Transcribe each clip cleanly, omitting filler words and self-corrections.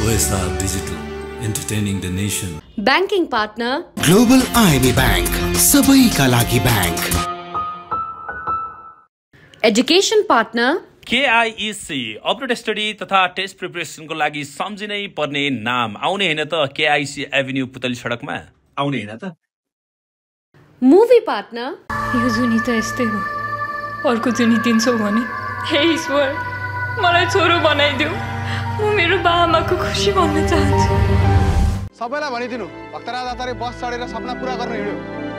OSR Digital, entertaining the nation. Banking partner Global IME Bank, सबैका लागि bank. Education partner KIEC update study तथा test प्रिपरेसनको लागि सम्झिनै पर्ने नाम. आउने हैन त KIEC एभिन्यू पुतली सडकमा आउने हैन त. Movie partner यो जुनी त यस्तै हो. अर्को जुनी दिन्छौ भने हे ईश्वर मलाई छोरो बनाइदेऊ. म मेरो बाआमाको खुसी भन्न चाहन्छु. सबैलाई भनिदिनु भक्तराज आचार्य बस चढेर सपना पूरा गर्न हिँड्यो.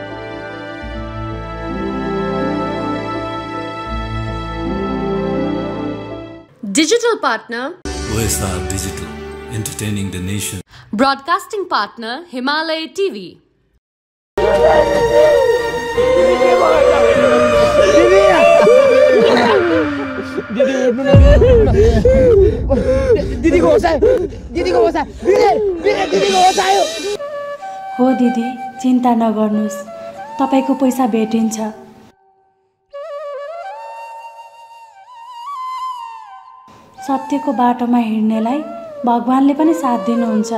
Digital partner OSR Digital, entertaining the nation. Broadcasting partner Himalaya TV. हो दिदी चिन्ता नगर्नुस् तपाईको पैसा भेटिन्छ. सत्यको बाटोमा हिँड्नेलाई भगवानले पनि साथ दिनुहुन्छ.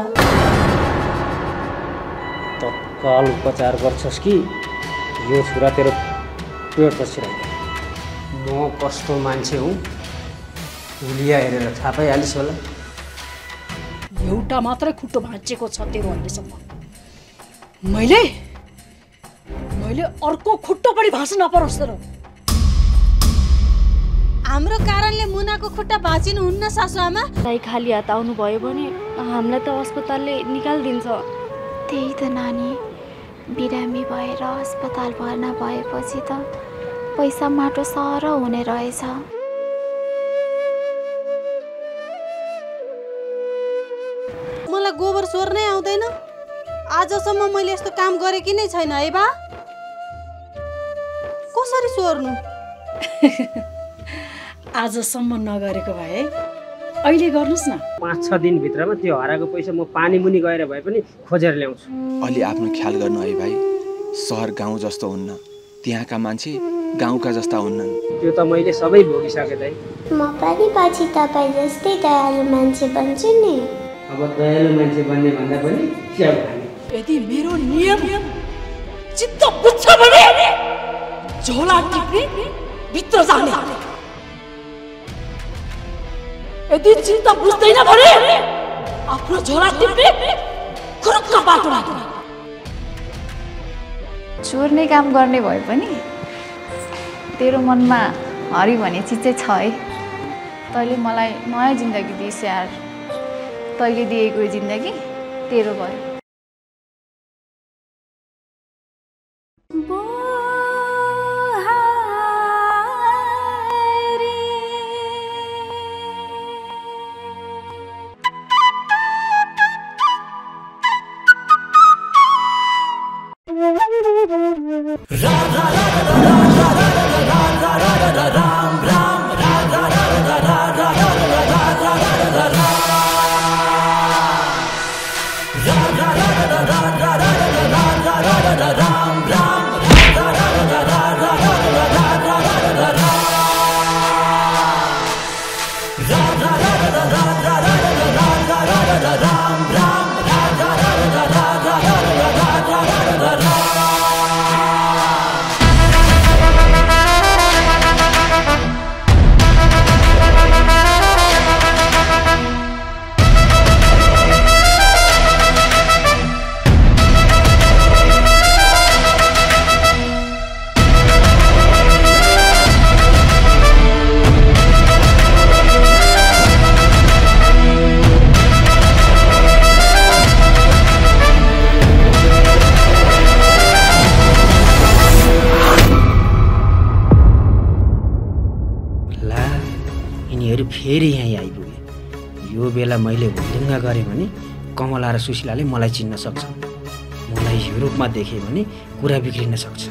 तत्काल उपचार गर्छस् कि यो छोरा तेरो पेट बसिरहेको. म कस्तो मान्छे हुँ भुलिया हेरेर थाहा पाइहालिस् होला. एउटा मात्रै खुट्टो भाँचेको छ तेरो अहिलेसम्म. मैले अर्को खुट्टो पनि भाँच्न नपरोस् तर. हाम्रो कारणले मुनाको खुट्टा भाँचिनु हुन्न सासुआमा. ताई खाली हात आउनु भयो भने हामीलाई त अस्पतालले निकाल्दिन्छ. त्यही त नानी बिरामी भएर अस्पताल भर्ना भएपछि त पैसा माटो सर हुने रहेछ. मलाई गोबर सोर्नै आउँदैन. आजसम्म मैले यस्तो काम गरेकी नै छैन है बा. कसरी सोर्नु? आजसम्म नगरेको भए अहिले गर्नुस् न. 5-6 दिनभित्रमा त्यो हराएको पैसा म पानी मुनि गएर भए पनि खोजेर ल्याउँछु. अलि आफ्नो ख्याल गर्नु है भाइ. सहर गाउँ जस्तो हुन्न, त्यहाँका मान्छे गाउँका जस्ता हुन्नन्. त्यो त मैले सबै भोगिसकेँ दाइ. म पनि पछि तपाईँ जस्तै दयालु मान्छे बन्छु नि. अब दयालु मान्छे बन्ने भन्दा पनि च्याउ खाने. यदि मेरो नियम चित्त बुझ्छ भने झोला टिप्ने भित्र जाने. यदि चित्त बुझ्दैन भने आफ्नो झोला टिप्ने खुरुक्क बाटो लाग्ने. चोर्ने काम गर्ने भए पनि तेरो मनमा हरि भन्ने चिज चाहिँ छ है. तैँले मलाई नयाँ जिन्दगी दिइस् यार. तैँले दिएको जिन्दगी तेरो भयो. फेरि यहीँ आइपुगे. यो बेला मैले हुलुङ्गा गरेँ भने कमला र सुशीलाले मलाई चिन्न सक्छ. मलाई यो रूपमा देखे भने कुरा बिग्रिन सक्छ.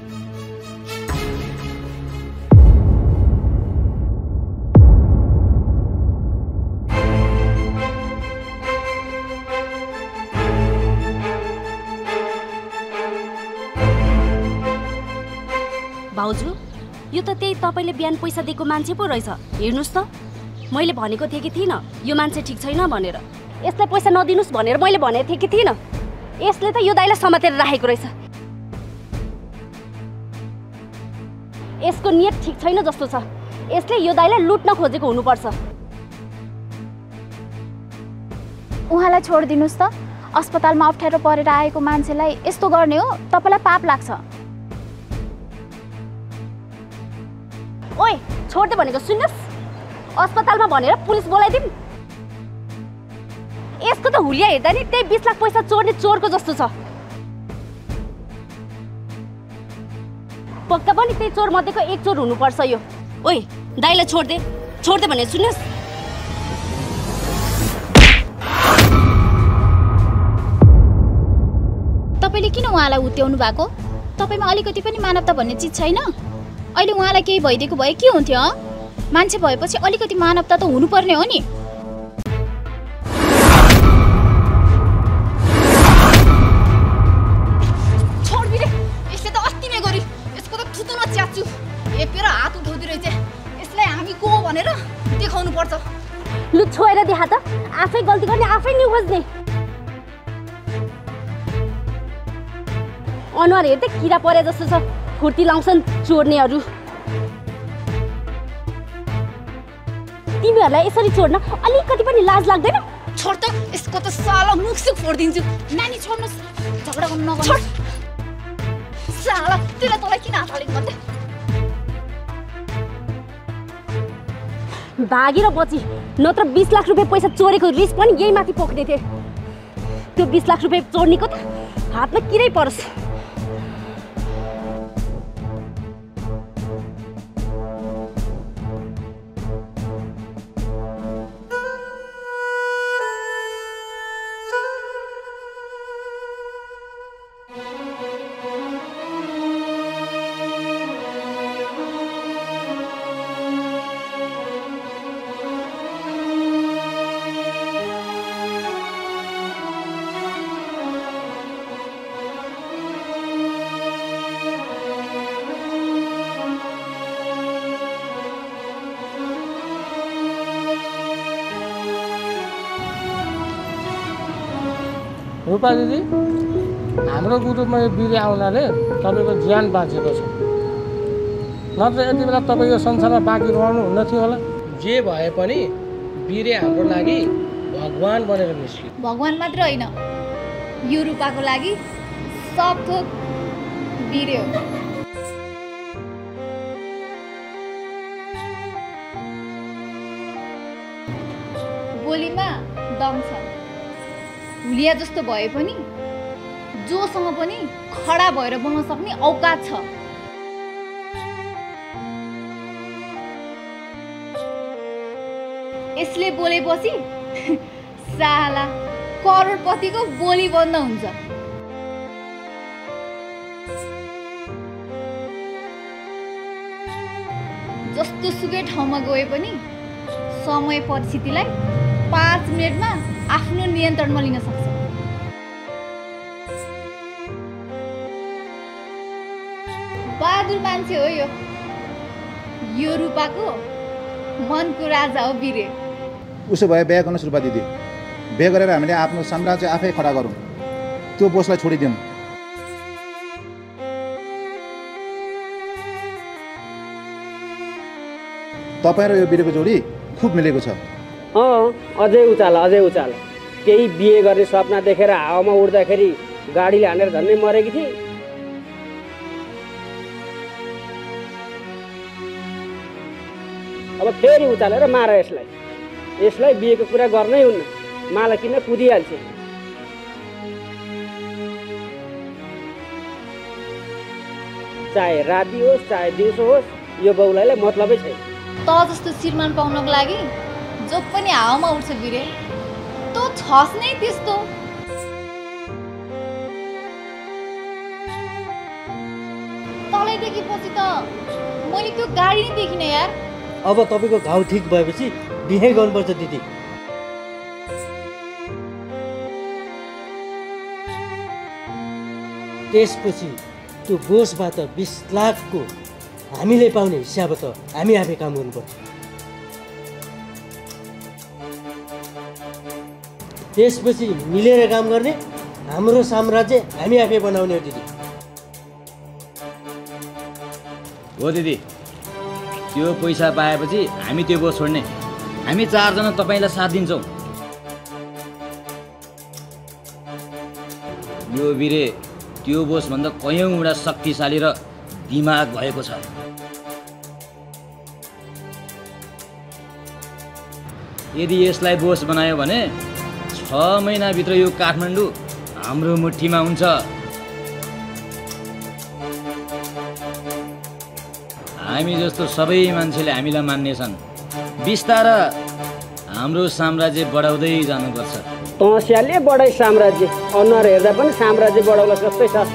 भाउजू यो त त्यही तपाईले बिहान पैसा दिएको मान्छे पो रहेछ. हेर्नुस् त मैले भनेको थिएँ कि थिइनँ यो मान्छे ठीक छैन भनेर. यसलाई पैसा नदिनुस् भनेर मैले भनेको थिएँ कि थिइनँ? यसले त यो दाइलाई समातेर राखेको रहेछ। यसको नियत ठिक छैन जस्तो छ। यसले यो दाइलाई लुट्न खोजेको हुनुपर्छ। उहाँलाई छोडिदिनुस् त। अस्पतालमा अप्ठ्यारो परेर आएको मान्छेलाई यस्तो गर्ने हो? तपाईँलाई पाप लाग्छ। ओइ छोड्दे भनेको सुन्नुहोस्। अस्पतालमा भनेर पुलिस बोलाइदिउँ? यसको त हुलिया हेर्दा नि त्यही 20 लाख पैसा चोर्ने चोरको जस्तो छ। पक्का पनि त्यही चोर मध्येको एक चोर हुनुपर्छ यो। ओइ दाइलाई छोड्दे भनेर सुन्नुहोस्। तपाईँले किन उहाँलाई उत्याउनु भएको? तपाईँमा अलिकति पनि मानवता भन्ने चिज छैन? अहिले उहाँलाई केही भइदिएको भए के हुन्थ्यो? मान्छे भएपछि अलिकति मानवता त हुनुपर्ने हो नि। छोड बिरे, यसले त अस्ति नै गरी यसको त थुतुमा च्याच्छु। एपेर हात उठाउँदै रहेछ। यसलाई हामी को भनेर देखाउनु पर्छ। लु छोएर देखा त। आफै गल्ती गर्ने आफै नि खोज्ने। अनुहार हेर्दै किरा परे जस्तो छ। फुर्ती लाउँछन् चोर्नेहरू। तिमीहरूलाई यसरी छोड्न अलिकति पनि लाज लाग्दैन? छोड त, यसको त साला मुखसुख फोडिदिन्छु। नानी छोड्नुहोस्, झगडा गर्नु नगर्नु। छोड साला, त्यसलाई तँलाई किन हात हालेको भन्दै? भागेर बची, नत्र 20 लाख रुपियाँ पैसा चोरेको रिस पनि यही माथि पोख्ने थिए। त्यो 20 लाख रुपियाँ चोर्नेको त हातमा किरै परोस्। रूपा दिदी, हाम्रो ग्रुपमा यो बिरे आउनाले तपाईँको ज्यान बाँचेको छ। नत्र यति बेला तपाईँ यो संसारमा बाँकी रहनु हुन्न थियो होला। जे भए पनि बिरे हाम्रो लागि भगवान बनेर निस्क्यो। भगवान मात्र होइन, यो रूपाको लागि सब थोक बिरे हो। बोलीमा दम छ। हुलिया जस्तो भए पनि जोसँग पनि खडा भएर बोल्न सक्ने औकात छ। यसले बोलेपछि साला करोडपतिको बोली बन्द हुन्छ। जस्तो सुकै ठाउँमा गए पनि समय परिस्थितिलाई 5 मिनेटमा आफ्नो नियन्त्रणमा लिन सक्छ। बहादुर मान्छे हो यो रूपाको मनको राजा हो बिरे। उसो भए बिहे गर्नुहोस् रूपा दिदी। बिहे गरेर हामीले आफ्नो साम्राज्य आफै खडा गरौँ। त्यो बोसलाई छोडिदिउँ। तपाईँ र यो बिरेको जोडी खुब मिलेको छ। अझै उचाल अझै उचाल। केही बिहे गर्ने सपना देखेर हावामा उड्दाखेरि गाडीले हानेर झन्डै मरेकी थिए। अब फेरि उचालेर मार यसलाई। यसलाई बिहेको कुरा गर्नै हुन्न। माला किन कुदिहाल्छ। चाहे राति होस् चाहे दिउँसो होस्, यो बौलाईलाई मतलबै छैन। त जस्तो श्रीमान पाउनको लागि जो पनि हावामा उठ्छ बिरे। तँ छस् नै त्यस्तो। तँलाई देखेपछि त मैले त्यो गाडी नै देखिनँ यार। अब तपाईँको घाउ ठिक भएपछि बिहे गर्नुपर्छ दिदी। त्यसपछि त्यो बोसबाट 20 लाखको हामीले पाउने हिसाब त हामी आफै काम गर्नुपर्छ। त्यसपछि मिलेर काम गर्ने, हाम्रो साम्राज्य हामी आफै बनाउने हो दिदी। हो दिदी, त्यो पैसा पाएपछि हामी त्यो बोस छोड्ने। हामी 4 जना तपाईँलाई साथ दिन्छौँ। यो वीरे त्यो बोसभन्दा कयौँ गुणा शक्तिशाली र दिमाग भएको छ। यदि यसलाई बोस बनायो भने 6 महिनाभित्र यो काठमाडौँ हाम्रो मुठीमा हुन्छ। हामी जस्तो सबै मान्छेले हामीलाई मान्नेछन्। बिस्तारा हाम्रो साम्राज्य बढाउँदै जानुपर्छ। तँस्याले बढाइ साम्राज्य, अनुहार हेर्दा पनि साम्राज्य बढाउला जस्तै छ।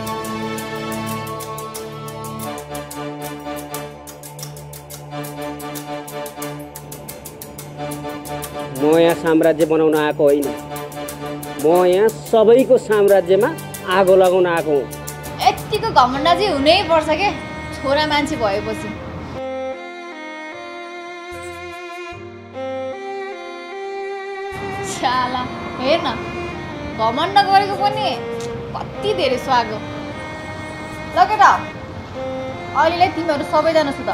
म यहाँ साम्राज्य बनाउन आएको होइन, म यहाँ सबैको साम्राज्यमा आगो लगाउन आएको हुँ। यतिको घमण्ड चाहिँ हुनै पर्छ के छोरा मान्छे भएपछि। चाला हेर न, घमण्ड गरेको पनि कति धेरै स्वागत। ल केटा, अहिलेलाई तिमीहरू सबैजना सुत।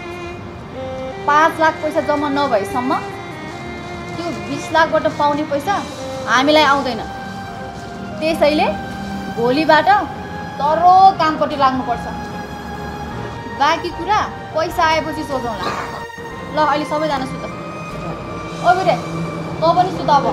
5 लाख पैसा जम्मा नभएसम्म त्यो 20 लाखबाट पाउने पैसा हामीलाई आउँदैन। त्यसैले भोलिबाट तरो कामपट्टि लाग्नुपर्छ। बाँकी कुरा पैसा आएपछि सोचौँला। ल अहिले सबैजना सुत। ओ बिरे, तँ पनि सुत अब।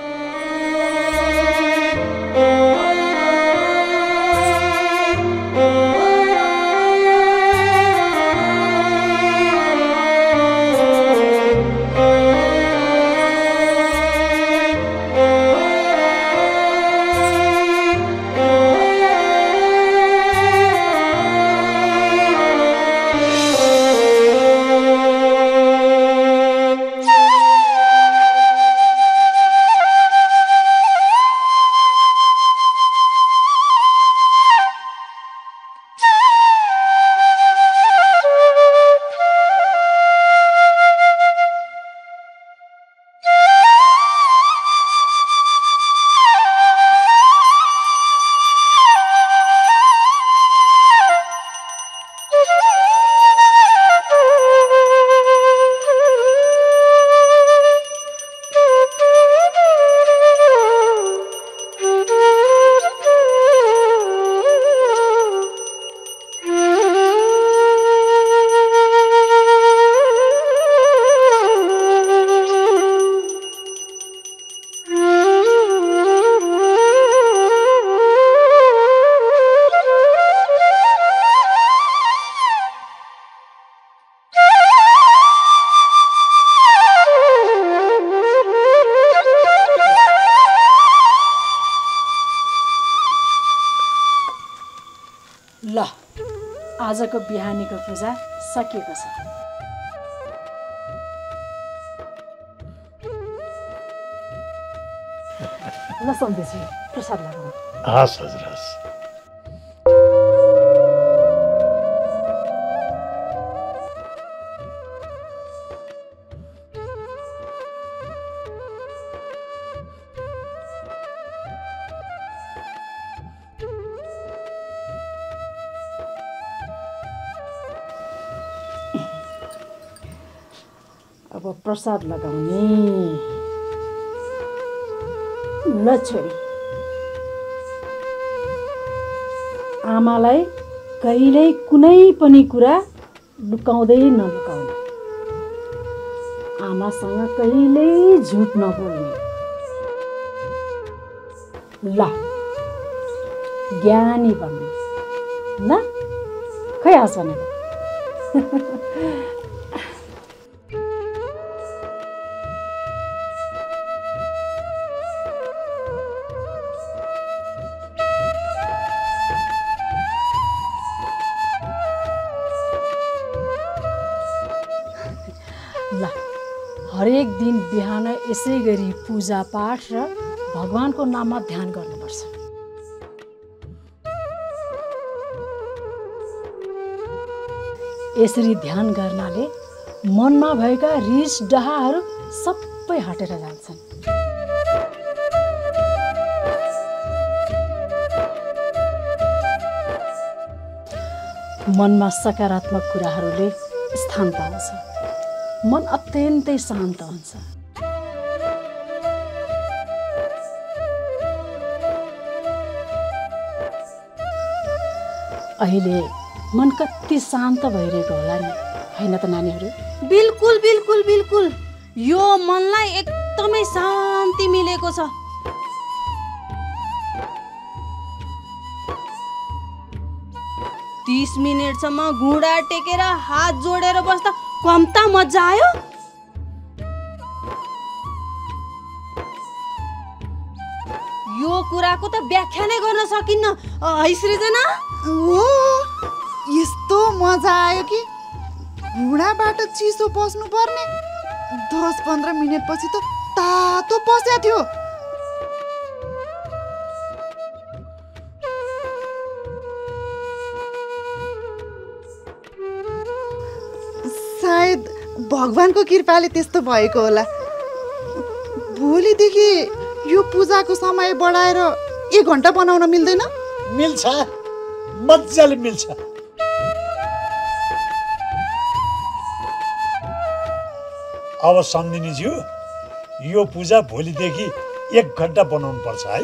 ल आजको बिहानीको पूजा सकिएको छ। ल सम्झेछु प्रसाद लगाउनु। हस् हजुर हस्। अब प्रसाद लगाउने। ल छोरी, आमालाई कहिल्यै कुनै पनि कुरा लुकाउँदै नलुकाउने, आमासँग कहिल्यै झुट नबोल्ने। ल ज्ञानी बन्नु ल। खै हाँस भनेको। ल हरेक दिन बिहान यसै गरी पूजा पाठ र भगवानको नाममा ध्यान गर्नुपर्छ। यसरी ध्यान गर्नाले मनमा भएका रिस डहाहरू सबै हटेर जान्छन्। मनमा सकारात्मक कुराहरूले स्थान पाउँछ, मन अत्यन्तै शान्त हुन्छ। अहिले मन कति शान्त भइरहेको होला नि, होइन त नानीहरू? बिल्कुल बिल्कुल बिल्कुल, यो मनलाई एकदमै शान्ति मिलेको छ। तीस मिनटसम्म घुँडा टेकेर हात जोडेर बस्दा कम्ता मजा आयो। यो कुराको त व्याख्या नै गर्न सकिन्न है सृजना। ओ यस्तो मजा आयो कि घुँडाबाट चिसो पस्नु पर्ने 10-15 मिनेटपछि त तातो पस्या थियो। सायद भगवानको कृपाले त्यस्तो भएको होला। भोलिदेखि यो पूजाको समय बढाएर 1 घन्टा बनाउन मिल्दैन? मिल्छ, मजाले मिल्छ। अब सम्धिनीज्यू, यो पूजा भोलिदेखि 1 घन्टा बनाउनु पर्छ है।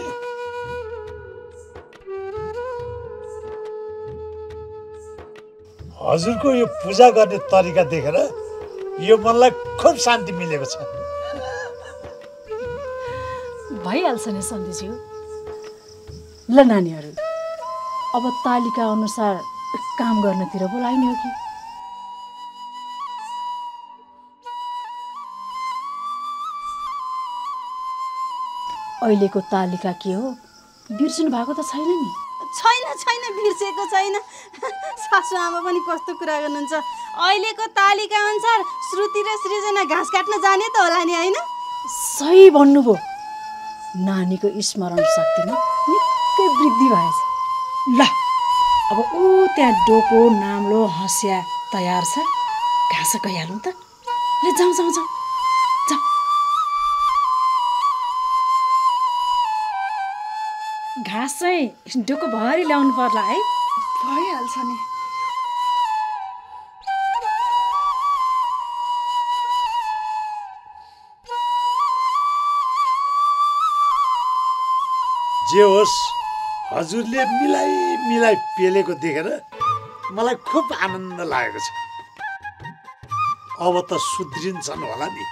हजुरको यो पूजा गर्ने तरिका देखेर यो मनलाई खुब शान्ति मिलेको छ। भइहाल्छ नि सन्धिज्यू। ल नानीहरू, अब तालिका अनुसार काम गर्नतिर बोलाइने हो कि? अहिलेको तालिका के हो बिर्सिनु भएको त छैन नि? छैन छैन, बिर्सेको छैन। सासु आमा पनि कस्तो कुरा गर्नुहुन्छ। अहिलेको तालिका अनुसार श्रुति र सृजना घाँस काट्न जाने त होला नि, होइन? सही भन्नुभयो। नानीको स्मरण शक्तिमा निकै वृद्धि भएछ। ल अब ऊ त्यहाँ डोको नाम्लो हँसिया तयार छ, घाँस गइहालौँ त। ल जाउँ जाउँ जाउँ जाउँ। घाँस चाहिँ डोको भरि ल्याउनु पर्ला है। भइहाल्छ नि। जे होस्, हजुरले मिलाई मिलाई पेलेको देखेर मलाई खुब आनन्द लागेको छ। अब त सुध्रिन्छन् होला नि।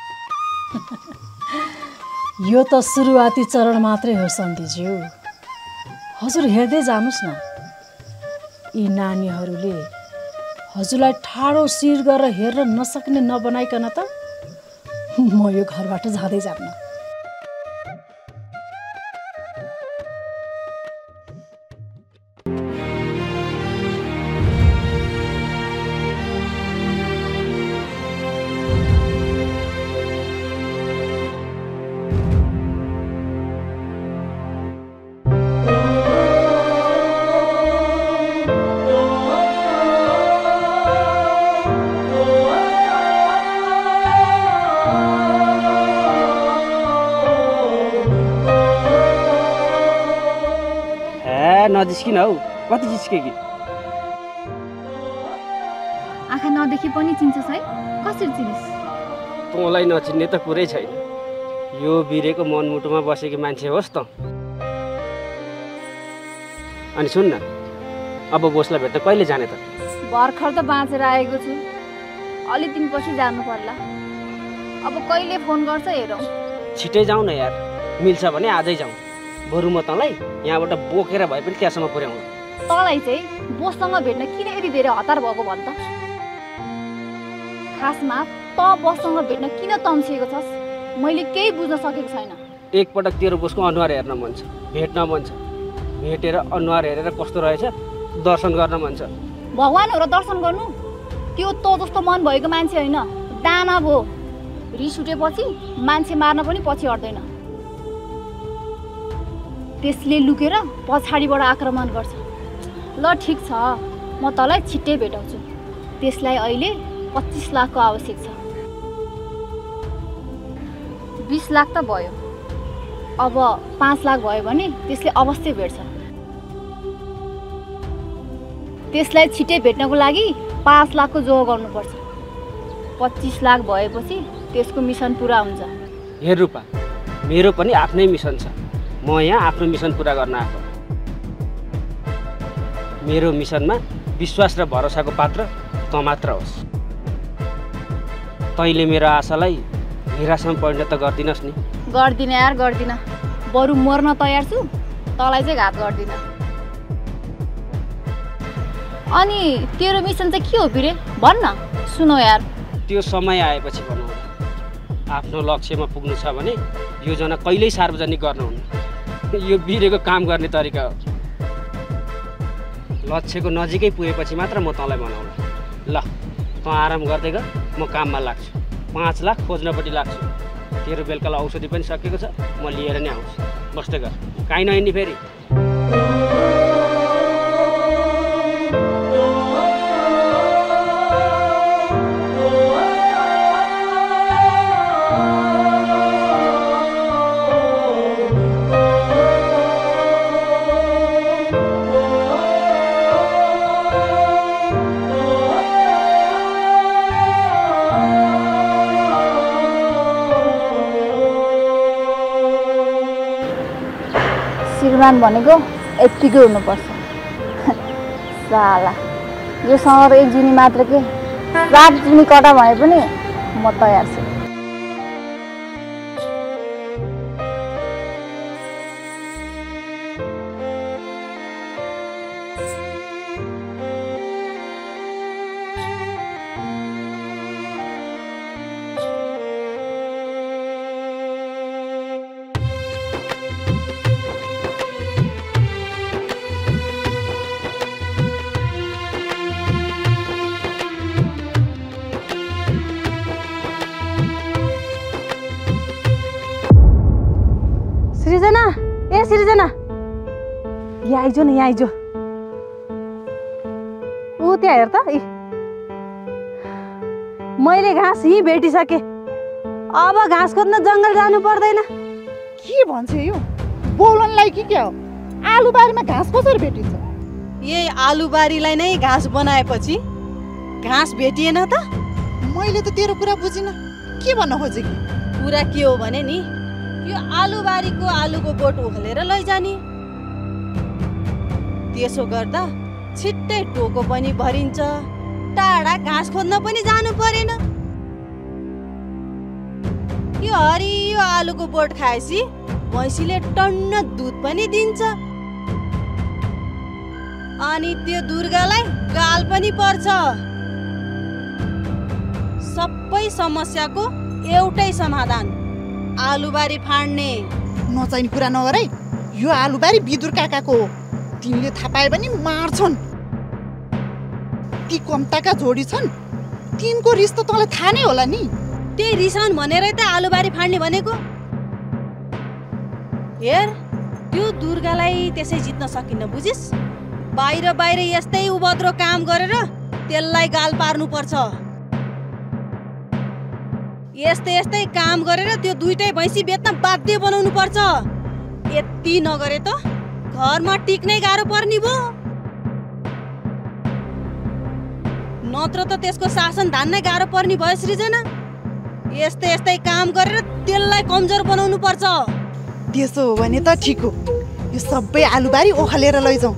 यो त सुरुवाती चरण मात्रै हो सन्धिज्यू। हजुर हेर्दै जानुस् न, यी नानीहरूले हजुरलाई ठाडो शिर गरेर हेर्न नसक्ने नबनाइकन त म यो घरबाट जाँदै जान्न। नजिस्किन हौ, कति जिस्के कि? आँखा नदेखि पनि चिन्छस् है? कसरी चिनिस्? तँलाई नचिन्ने त कुरै छैन। यो बिरेको मनमुटुमा बसेको मान्छे होस् त। अनि सुन न, अब बोसलाई भेट्न कहिले जाने त? भर्खर त बाँचेर आएको छु, अलि दिनपछि जानु पर्ला। अब कहिले फोन गर्छ हेरौँ। छिटै जाउँ न यार, मिल्छ भने आजै जाउँ। बरु म तँलाई यहाँबाट बोकेर भए पनि त्यहाँसम्म पुर्याउनु। तँलाई चाहिँ बोससँग भेट्न किन यति धेरै हतार भएको भन् त? खासमा त बोससँग भेट्न किन तम्सिएको छस्? मैले केही बुझ्न सकेको छैन। एकपटक तेरो बोसको अनुहार हेर्न मन छ, भेट्न मन छ। भेटेर अनुहार हेरेर कस्तो रहेछ दर्शन गर्न मन छ। भगवान हो र दर्शन गर्नु? त्यो त जस्तो मन भएको मान्छे होइन, दाना भो। रिस उठेपछि मान्छे मार्न पनि पछि हट्दैन। त्यसले लुकेर पछाडिबाट आक्रमण गर्छ। ल ठिक छ, म तँलाई छिट्टै भेटाउँछु। त्यसलाई अहिले 25 लाखको आवश्यक छ। 20 लाख त भयो, अब 5 लाख भयो भने त्यसले अवश्य भेट्छ। त्यसलाई छिटै भेट्नको लागि 5 लाखको जोग गर्नुपर्छ। 25 लाख भएपछि त्यसको मिसन पुरा हुन्छ। हेर रूपा, मेरो पनि आफ्नै मिसन छ। म यहाँ आफ्नो मिसन पुरा गर्न आएको। मेरो मिसनमा विश्वास र भरोसाको पात्र त मात्र होस्। तैँले मेरो आशालाई निराशामा परिणत गर्दिनस् नि। गर्दिन यार, गर्दिन। बरु मर्न तयार छु, तँलाई चाहिँ घात गर्दिन। अनि तेरो मिसन चाहिँ के हो फिरे? भन्न, सुनौ यार। त्यो समय आएपछि बनाउनु। आफ्नो लक्ष्यमा पुग्नु छ भने योजना कहिल्यै सार्वजनिक गर्नुहुन्न। यो बिरेको काम गर्ने तरिका हो। लक्ष्यको नजिकै पुगेपछि मात्र म तँलाई बनाउला। ल, तँ आराम गर्दै गर, म काममा लाग्छु। 5 लाख खोज्नपट्टि लाग्छु। तेरो बेलुकालाई औषधि पनि सकेको छ, म लिएर नै आउँछु। बस्दै गर, काहीँ नहिँड्ने फेरि। श्रीमान भनेको यत्तिकै हुनुपर्छ। साला, योसँग 1 जुनी मात्र के 7 जुनी कटा भए पनि म तयार छु। सृजना, यहाँ आइजो न, यहाँ आइजो। ऊ त्यहाँ हेर त, मैले घाँस यहीँ भेटिसकेँ। अब घाँस खोज्न जङ्गल जानु पर्दैन। के भन्छ यो? बोल्नलाई के हो? आलुबारीमा घाँस कसरी भेटिन्छ? यही आलुबारीलाई नै घाँस बनाएपछि घाँस भेटिएन त? मैले त तेरो कुरा बुझिन। के भन्न खोजेकी? कुरा के हो भने नि, यो आलुबारीको आलुको बोट उखालेर लैजाने। त्यसो गर्दा छिट्टै टोको पनि भरिन्छ, टाढा घाँस खोज्न पनि जानु परेन। यो हरियो आलुको बोट खाएपछि भैँसीले टन्न दुध पनि दिन्छ। अनि त्यो दुर्गालाई गाल पनि पर्छ। सबै समस्याको एउटै समाधान, आलुबारी फाड्ने। नचाहिने कुरा नगर है। यो आलुबारी बिदुर काकाको हो। तिमीले थाहा पाए पनि मार्छन्। ती कम्ताका जोडी छन्, तिनको रिस त तँलाई थाहा नै होला नि। त्यही रिसाउन भनेरै त आलुबारी फाड्ने भनेको। हेर, त्यो दुर्गालाई त्यसै जित्न सकिन्न, बुझिस्? बाहिर बाहिर यस्तै उभद्रो काम गरेर त्यसलाई गाल पार्नु पर्छ। यस्तै काम गरेर त्यो दुईटै भैँसी बेच्न बाध्य बनाउनु पर्छ। यति नगरे त घरमा टिक्नै गाह्रो पर्ने भो। नत्र त त्यसको शासन धान्नै गाह्रो पर्ने भयो सृजना। यस्तै काम गरेर त्यसलाई कमजोर बनाउनु पर्छ। त्यसो हो भने त ठिक हो। यो सबै आलुबारी ओखालेर लैजाउँ।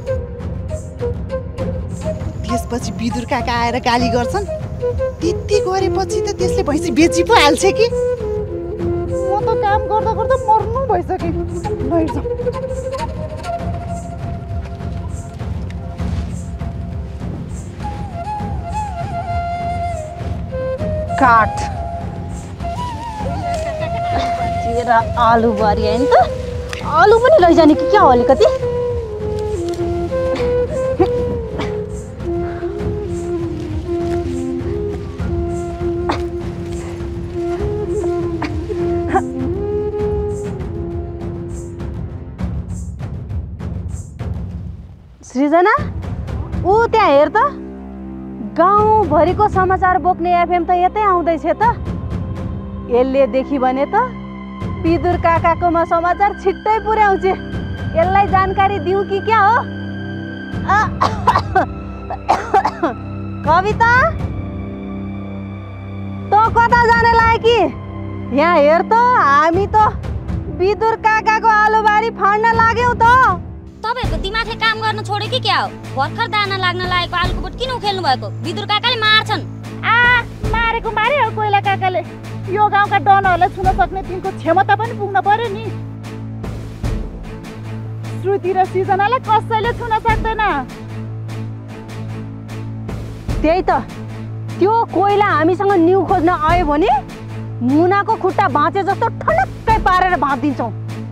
त्यसपछि बिदुर काका आएर गाली गर्छन्। त्यति गरेपछि त त्यसले भैँसी बेची पो हाल्छ कि। म त काम गर्दा गर्दा मर्नु भइसके। लैजाउँ। काट तेरा आलुबारी होइन त? आलु पनि लैजाने कि क्या हो अलिकति? सृजना, ऊ त्यहाँ हेर त, गाउँभरिको समाचार बोक्ने एफएम त यतै आउँदैछ त। यसले देखि भने त बिदुर काकाकोमा समाचार छिट्टै पुर्याउँछ। यसलाई जानकारी दिउँ कि क्या हो? कविता त कता जाने लाग्यो कि? यहाँ हेर त, हामी त बिदुर काकाको आलुबारी फाड्न लाग्यौ त। तपाईहरुको दिमागले काम गर्न छोड्यो कि क्या हो? भर्खर दाना लाग्न लागेको आलुको बोट किन उखेल्नु भएको? बिदुर काकाले मार्छन्। मारेको मारे हो कोइला काकाले। यो गाउँका डनहरूलाई छुन सक्ने तिनको क्षमता पनि पुग्न पर्यो नि। श्रुति र सिजनालाई कसैले छुन सक्दैन। त्यही त, त्यो कोइला हामीसँग न्यु खोज्न आयो भने मुनाको खुट्टा भाँचे जस्तो ठनक्कै पारेर भाँचिदिन्छौँ।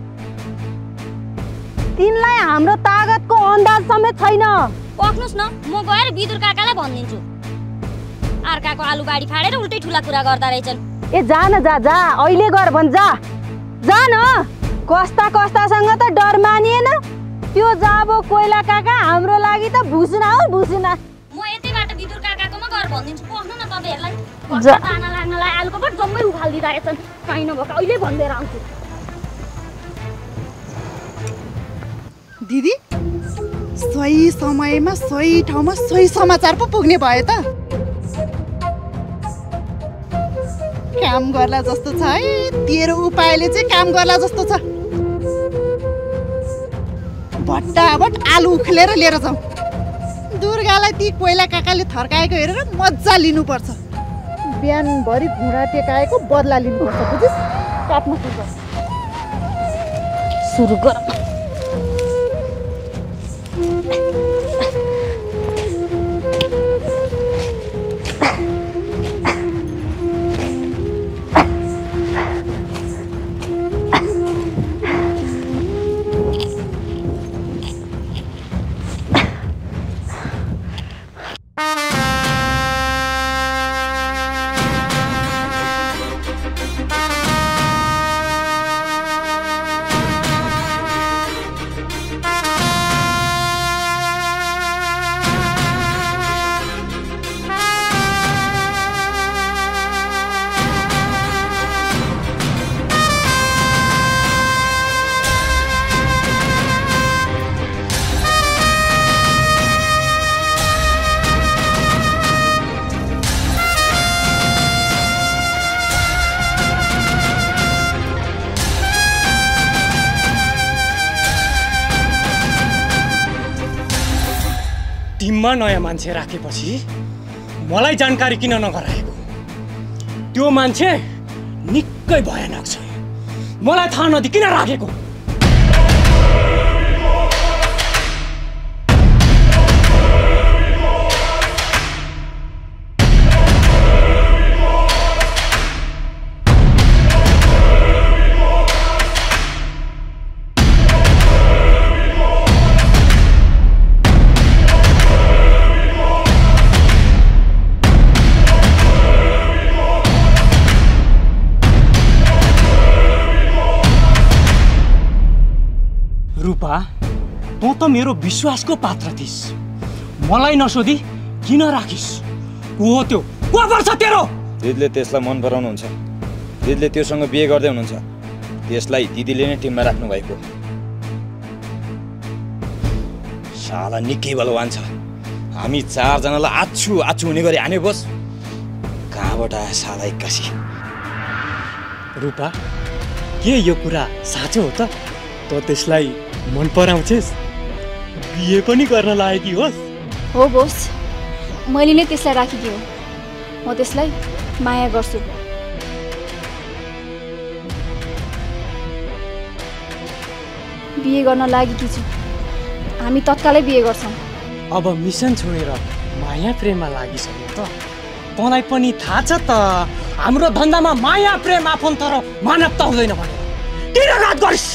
तिनलाई हाम्रो तागतको अन्दाज समेत छैन। पक्नुस् न, म गएर बिदुर काकालाई भनिदिन्छु। अर्काको आलुबारी फाडेर उल्टै ठुला कुरा गर्दा रहेछन्। ए जा न, जा जा, अहिले गर भन्, जा जा न। कस्ता कस्तासँग त डर मानिएन। त्यो जाबो कोइला काका हाम्रो लागि त भुसुना हो, भुसुना। म यतैबाट बिदुर काकाकोमा गएर भनिदिन्छु। पक्नु न तपाईहरुलाई। दाना लाग्नलाई आलुको बोट जम्मै उखाल्दिँदा रहेछन्। काहीँ नभएको अहिले भन्दै आउँछु। दिदी, सही समयमा सही ठाउँमा सही समाचार पो पुग्ने भयो त। काम गर्ला जस्तो छ है, तेरो उपायले चाहिँ काम गर्ला जस्तो छ। भट्टाभट आलु उखेलेर लिएर जाउँ। दुर्गालाई ती कोइला काकाले थर्काएको हेरेर मजा लिनुपर्छ। बिहानभरि घुँडा टेकाएको बदला लिनुपर्छ, बुझिस्? काट्नु सुरु गर। टिममा नयाँ मान्छे राखेपछि मलाई जानकारी किन नगराएको? त्यो मान्छे निकै भयानक छ। मलाई थाहा नदिई किन राखेको? रूपा, तँ त मेरो विश्वासको पात्र थिइस्। मलाई नसोधी किन राखिस्? को हो त्यो? को पर्छ तेरो? दिदीले त्यसलाई मन पराउनुहुन्छ। दिदीले त्योसँग बिहे गर्दै हुनुहुन्छ। त्यसलाई दिदीले नै टिममा राख्नु भएको। साला निकै बलवान छ। हामी चारजनालाई आछु आछु हुने गरी हाने बस। कहाँबाट आयो साला एक्कासी? रूपा, के यो कुरा साँचो हो त? तँ त्यसलाई मन पराउँछेस्? बिहे पनि गर्न लागेकी होस्? हो बोस, मैले नै त्यसलाई राखेकी हो। म त्यसलाई माया गर्छु। बिहे गर्न लागेकी छु। हामी तत्कालै बिहे गर्छौँ। अब मिसन छोडेर माया प्रेममा लागिसक्यो त? तँलाई पनि थाहा छ त हाम्रो धन्दामा माया प्रेम आफन्त र मानवता हुँदैन भनेर। किन घात गरिस्?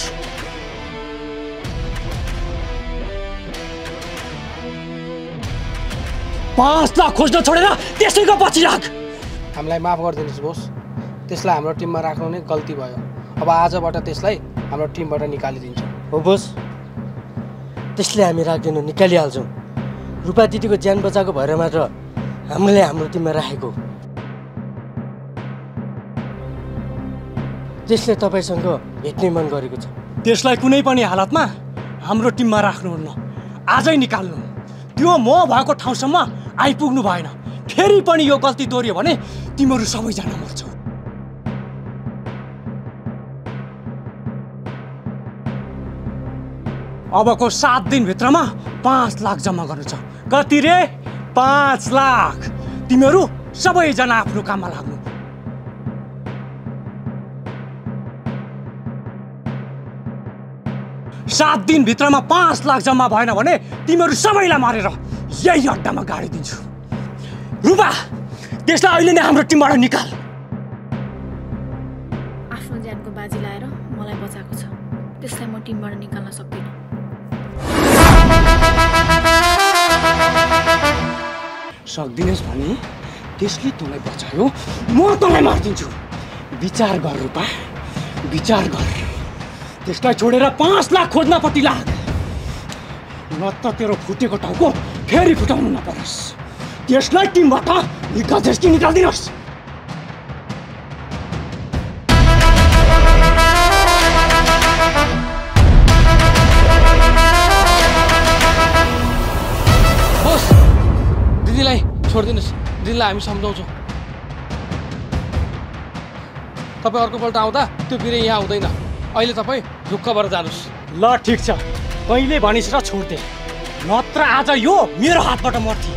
5 लाख खोज्न छोडेर त्यसैको पछि राख। हामीलाई माफ गरिदिनुहोस् बोस। त्यसलाई हाम्रो टिममा राख्नु नै गल्ती भयो। अब आजबाट त्यसलाई हाम्रो टिमबाट निकालिदिन्छौँ। हो बोस, त्यसले हामी राख्दैनौँ, निकालिहाल्छौँ। रूपा दिदीको ज्यान बचाएको भएर मात्र हामीले हाम्रो टिममा राखेको। त्यसले तपाईँसँग भेट्ने मन गरेको छ। त्यसलाई कुनै पनि हालतमा हाम्रो टिममा राख्नुहुन्न। आजै निकाल्नु। त्यो म भएको ठाउँसम्म आइपुग्नु भएन। फेरि पनि यो गल्ती दोहोरियो भने तिमीहरू सबैजना मर्छौ। अबको 7 दिनभित्रमा 5 लाख जम्मा गर्नु छ। कति रे? 5 लाख। तिमीहरू सबैजना आफ्नो काममा लाग्नु। सात दिनभित्रमा 5 लाख जम्मा भएन भने तिमीहरू सबैलाई मारेर यही अड्डामा गाडिदिन्छु। रुपा, त्यसलाई अहिले नै हाम्रो टिमबाट निकाल। आफ्नो ज्यानको बाजी लाएर मलाई बचाएको छ, त्यसलाई म टिमबाट निकाल्न सक्दिनँ। सक्दिनस् भने त्यसले तँलाई बचायो, म तँलाई मारिदिन्छु। विचार गर रुपा, विचार गर। त्यसलाई छोडेर 5 लाख खोज्नपट्टि लाग, नत्र तेरो फुटेको टाउको फेरि फुटाउनु नपरोस्। त्यसलाई टिमबाट निकालिदिनुहोस्। बोस, दिदीलाई छोडिदिनुहोस्। दिदीलाई हामी सम्झाउँछौँ। तपाईँ अर्कोपल्ट आउँदा त्यो बिरे यहाँ आउँदैन। अहिले तपाईँ ढुक्क भएर जानुहोस्। ल ठिक छ, कहिले भनिस् र छोड्दे, नत्र आज यो मेरो हातबाट मर्थ्यो।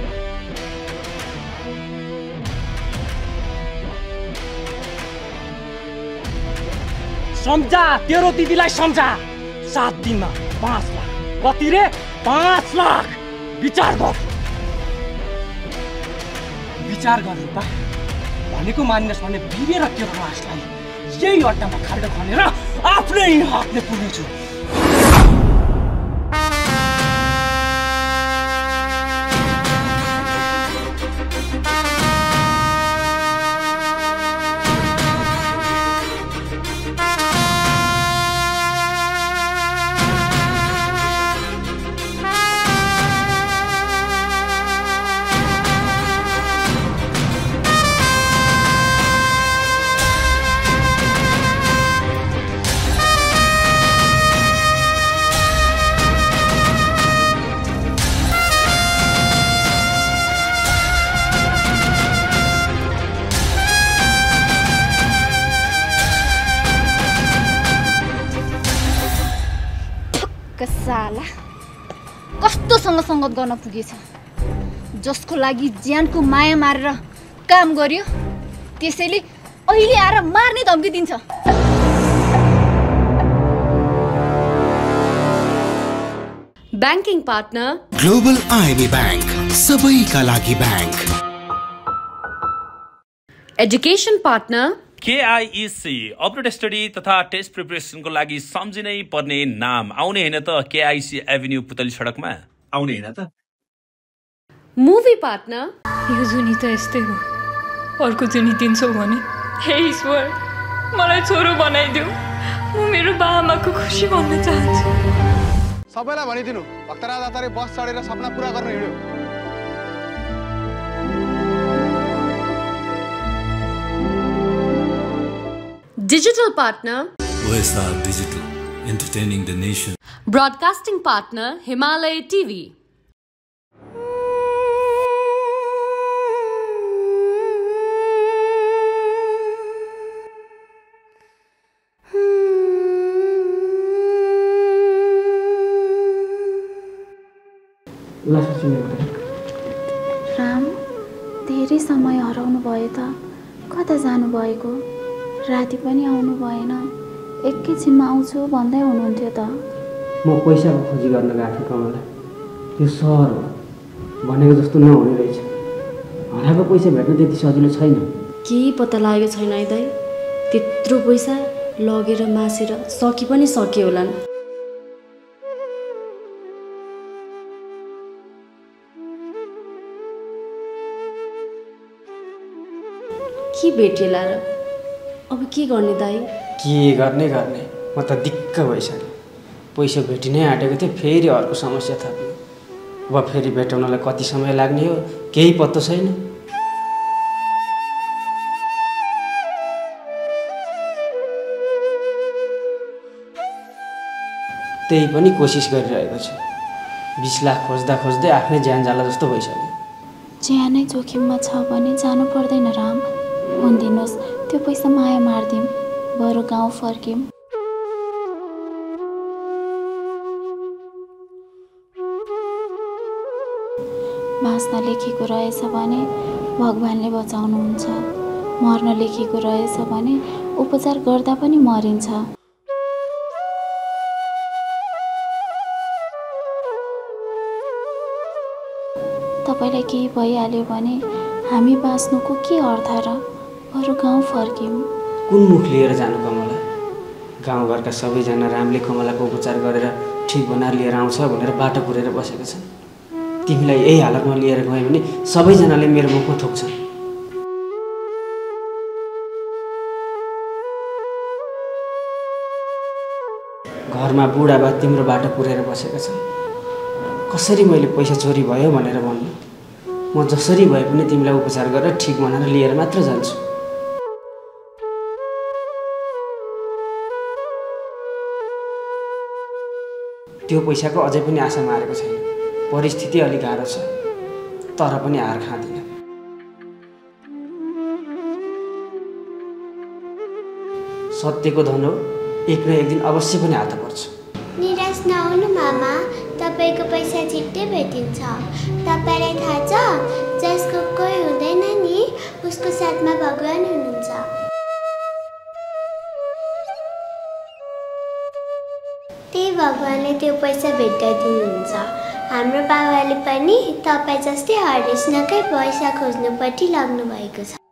सम्झा, तेरो दिदीलाई सम्झा। 7 दिनमा 5 लाख। कति रे? 5 लाख। विचार गर, विचार गर रुपा। भनेको मानिनस् भने बिरे र तेरो लासलाई यही अड्डामा खाल्डो खनेर आफ्नै हातले पुर्नेछु। साला कस्तोसँग सङ्गत गर्न पुगेछ। जसको लागि ज्यानको माया मारेर काम गर्यो, त्यसैले अहिले आएर मार्ने धम्की दिन्छ। Banking partner global IB bank, सबैका लागि bank. Education partner KIEC update study तथा टेस्ट प्रिपरेसनको लागि सम्झिनै पर्ने नाम। आउने हैन त KIC एभिन्यू पुतली सडकमा आउने हैन त। मुभी पार्टनर यो जुनी त यस्तै हो, अर्को जुनी दिन्छौ भने हे ईश्वर मलाई छोरो बनाइदेऊ। म मेरो बाआमाको खुसी भन्न चाहन्छु। सबैलाई भनिदिनु, भक्तराज आचार्य बस चढेर सपना पुरा गर्न हिँड्यो। Digital partner OSR Digital, entertaining the nation. Broadcasting partner Himalay TV. Ram, धेरै समय हराउनु भयो त, कता जानु भएको? राति पनि आउनु भएन, एकैछिनमा आउँछु भन्दै हुनुहुन्थ्यो त। म पैसाको खोजी गर्न गएको थिएँ कमला। त्यो सहर हो, भनेको जस्तो नहुने रहेछ। हराएको पैसा भेट्न त्यति सजिलो छैन। केही पत्ता लागेको छैन है दाइ। त्यत्रो पैसा लगेर मासेर सकि पनि सक्यो होलान्। के भेटिएला र? अब के गर्ने दाइ? के गर्ने, म त दिक्क भइसकेँ। पैसा भेटिनै आँटेको थिएँ, फेरि अर्को समस्या थप्यो। अब फेरि भेटाउनलाई कति समय लाग्ने हो केही पत्तो छैन। त्यही पनि कोसिस गरिरहेको छु। 20 लाख खोज्दा खोज्दै आफ्नै ज्यान जाला जस्तो भइसक्यो। ज्यानै जोखिममा छ भने जानु पर्दैन राम। भनिदिनुहोस् त्यो पैसा माया मार्दिउँ, बरु गाउँ फर्कियौँ। बाँच्न लेखेको रहेछ भने भगवानले बचाउनुहुन्छ, मर्न लेखेको रहेछ भने उपचार गर्दा पनि मरिन्छ। तपाईँलाई केही भइहाल्यो भने हामी बाँच्नुको के अर्थ र? बरु गाउँ फर्कियौँ। कुन मुख लिएर जानु कमला? गाउँघरका सबैजना रामले कमलाको उपचार गरेर ठिक बनाएर लिएर आउँछ भनेर बाटो पुरेर बसेका छन्। तिमीलाई यही हालतमा लिएर गयो भने सबैजनाले मेरो मुखमा थोक्छन्। घरमा बुढाबा तिम्रो बाटो पुरेर बसेका छन्। कसरी मैले पैसा चोरी भयो भनेर भन्नु? म जसरी भए पनि तिमीलाई उपचार गरेर ठिक बनाएर लिएर मात्र जान्छु। त्यो पैसाको अझै पनि आशा मारेको छैन। परिस्थिति अलि गाह्रो छ, तर पनि हार खाँदिन। सत्यको धन हो, एक न एक दिन अवश्य पनि हात पर्छ। निराश नहुनु मामा, तपाईँको पैसा छिट्टै भेटिन्छ। तपाईँलाई थाहा छ, जसको कोही हुँदैन नि उसको साथमा भगवान हुनुहुन्छ। त्यही भगवानले त्यो पैसा भेटाइदिनुहुन्छ। हाम्रो बाबाले पनि तपाईँ जस्तै हरेसनकै पैसा खोज्नुपट्टि लाग्नु भएको छ।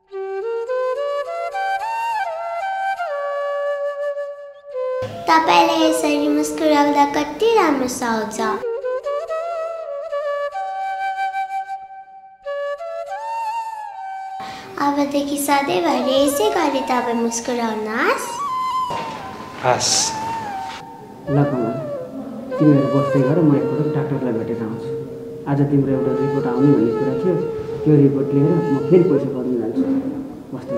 तपाईँलाई यसरी मुस्कुराउँदा कति राम्रो सुहाउँछ। अबदेखि सधैँभरि यसै गरी तपाईँ मुस्कुराउनुहोस्। हस् ल कमला, तिमीहरू बस्दै गर, म एकपल्ट डाक्टरलाई भेटेर आउँछु। आज तिम्रो एउटा रिपोर्ट आउने भन्ने कुरा थियो, त्यो रिपोर्ट लिएर म फेरि पैसा गर्नु जान्छु। बस्दै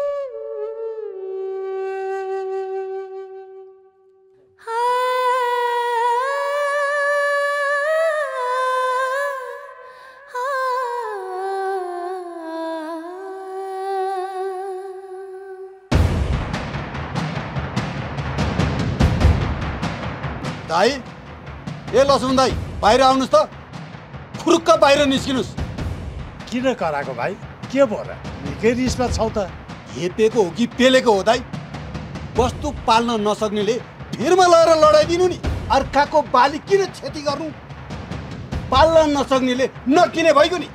दाई, ए लसुन दाई, बाहिर आउनुहोस् त। खुरुक्क बाहिर निस्किनुहोस्। किन कराएको भाइ? के भयो र? निकै रिसमा छौ त। हेपेको हो कि पेलेको हो दाई? वस्तु पाल्न नसक्नेले भिरमा लगेर लडाइदिनु नि। अर्काको बाली किन क्षति गर्नु? पाल्न नसक्नेले नकिने भइगयो नि।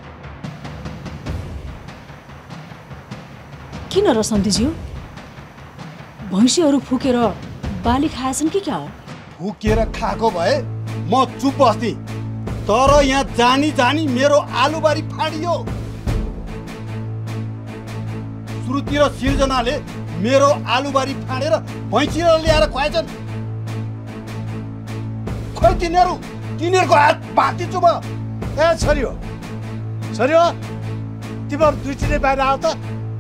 किन र सन्धिज्यू? भैँसीहरू फुकेर बाली खाएछन् कि क्या हो? फुकेर खाएको भए म चुप बस्थे, तर यहाँ जानी जानी मेरो आलुबारी फाडियो। श्रुति र सिर्जनाले मेरो आलुबारी फाडेर भैँसीलाई ल्याएर खुवाएछन्। खोइ तिनीहरूको हात भाँचिछु म। ए छोरी हो, तिमीहरू दुईजना बाहिर आऊ त।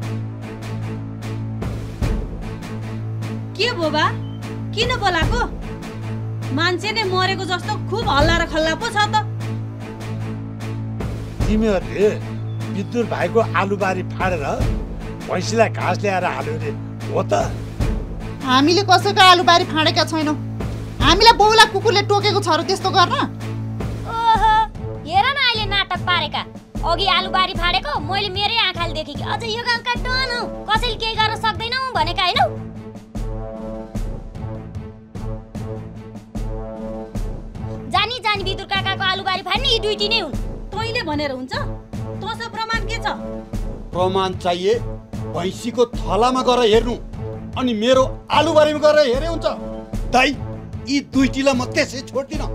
के भयो बा? किन बोलाएको? मान्छे नै मरेको जस्तो खुब हल्ला र खल्ला पो छ त। तिमीहरूले विद्युत भाइको आलुबारी फाडेर भैँसीलाई घाँस ल्याएर हाल्यो रे हो त? हामीले कसैको आलुबारी फाडेका छैनौँ। हामीलाई बौला कुकुरले टोकेको छ र त्यस्तो गर्न? ओहो, हेर न अहिले नाटक पारेका। अघि आलुबारी फाडेको मैले मेरै आँखाले देखेँ कि अझ यो गाउँका डन हौ, कसैले केही गर्न सक्दैनौ भनेका हैनौ। जानी जानी विदुर काकाको आलुबारी फाड्ने यी दुईटी नै हुन्। तैँले भनेर हुन्छ? तँसँग प्रमाण के छ? प्रमाण चाहिए भैँसीको थलामा गएर हेर्नु, अनि मेरो आलुबारीमा गएर हेरे हुन्छ। दाइ, यी दुईटीलाई म त्यसै छोड्दिनँ।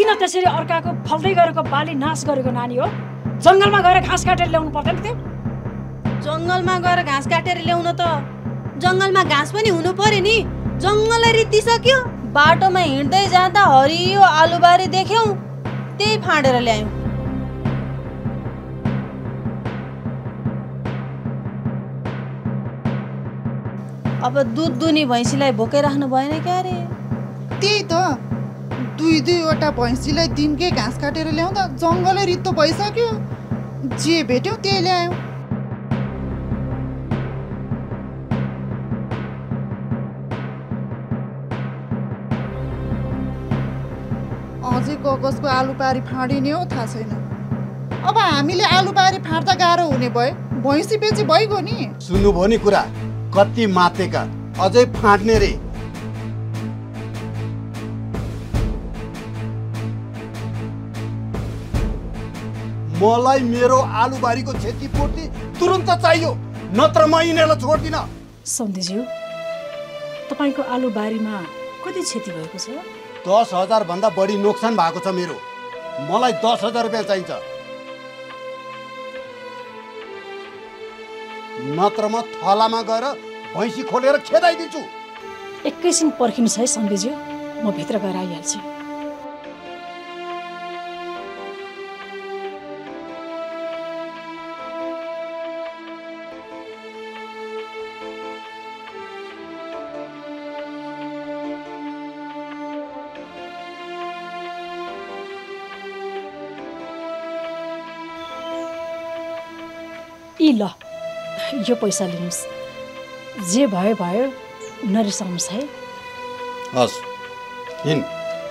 किन त्यसरी अर्काको फल्दै गरेको बाली नाश गरेको नानी हो? जङ्गलमा गएर घाँस काटेर ल्याउनु पर्दैन थियो? जङ्गलमा गएर घाँस काटेर ल्याउन त जङ्गलमा घाँस पनि हुनु पर्यो नि। जङ्गलै रित्तिसक्यो। बाटोमा हिँड्दै जाँदा हरियो आलुबारी देख्यौँ, त्यही फाँडेर ल्यायौँ। अब दुध दुनी भैँसीलाई भोकै राख्नु भएन क्या रे? त्यही त, 2-2वटा भैँसीलाई दिनकै घाँस काटेर ल्याउँदा जङ्गलै रित्तो भइसक्यो। जे भेट्यौँ त्यही ल्यायौँ। अझै कगजको आलुबारी फाँडिने हो थाहा छैन। अब हामीले आलुबारी फाँड्दा गाह्रो हुने भए भैँसी बेची भइगयो नि। सुन्नुभयो नि कुरा, कति मातेका अझै फाँड्ने रे। मलाई मेरो आलुबारीको क्षतिपूर्ति तुरन्त चाहियो, नत्र म यिनीहरूलाई छोड्दिनँ। सन्धिज्यू, तपाईँको आलुबारीमा कति क्षति भएको छ? 10,000 भन्दा बढी नोक्सान भएको छ मेरो। मलाई 10,000 रुपियाँ चाहिन्छ, नत्र म थलामा गएर भैँसी खोलेर खेदाइदिन्छु। एकैछिन पर्खिनुहोस् है सन्धिज्यू, म भित्र गएर आइहाल्छु। ल, यो पैसा लिनुहोस्। जे भयो भयो, नरिसाउनुहोस् है। हस्, हिँड।